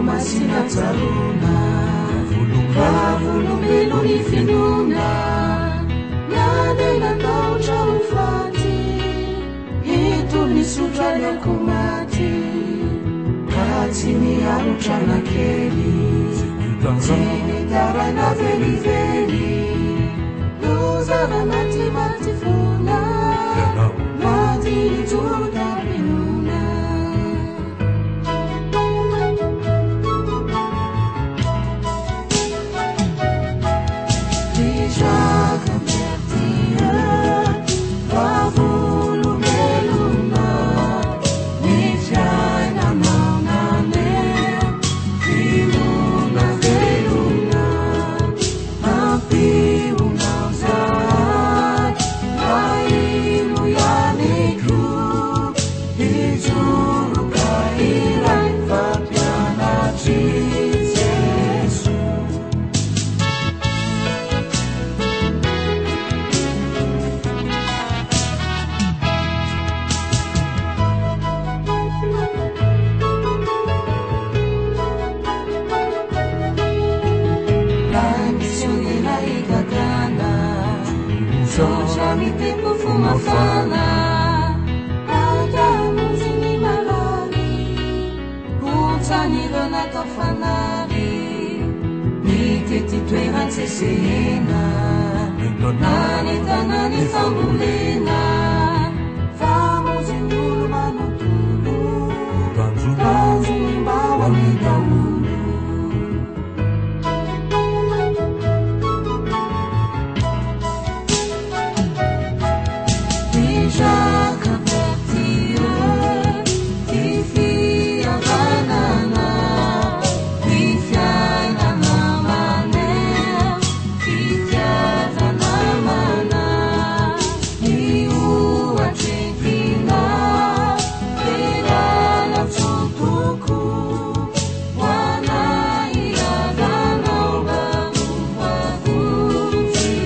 masina taruna Vulumbeluni finuna Nyadela naucha ufati Itu nisutra kumati Katini aruchana keli Zini darana veli veli Luzana mati mati funa Mati tuda binuna Jaka bertia Vavulu meluna Nifjana maunane Viluna veluna Api unauzai Laimu yaniku Hijuru kairai Fabiana Jesus Soja mi tempo fuma fala Ada muzini malari Utani rana kafanari Niteti tueran sesena Nani tanani fambulena Famuzini ulu manutulu Tanzuni mbawa midaulu Jaka bertia Tifia banana Tifiana namane Tifiana namana Iua cipina Terana tutuku Wana iadana baru wakuti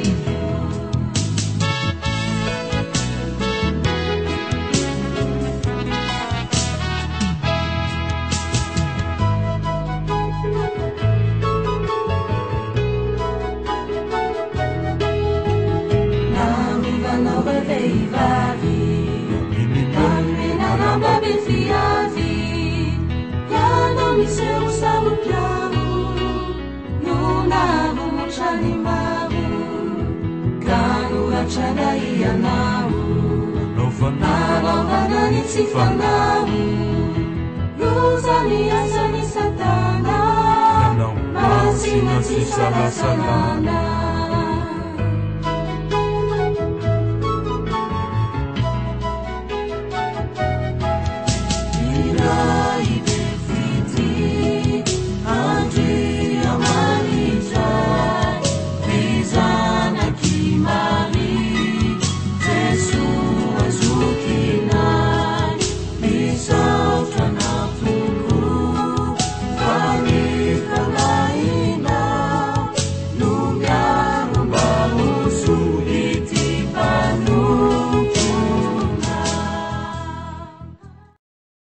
Seu sabe piano, nunavu muchani mavu, kanu rachada ianavu, nalavana nitsifanavu, luzani asani satana, masina tsisala salana.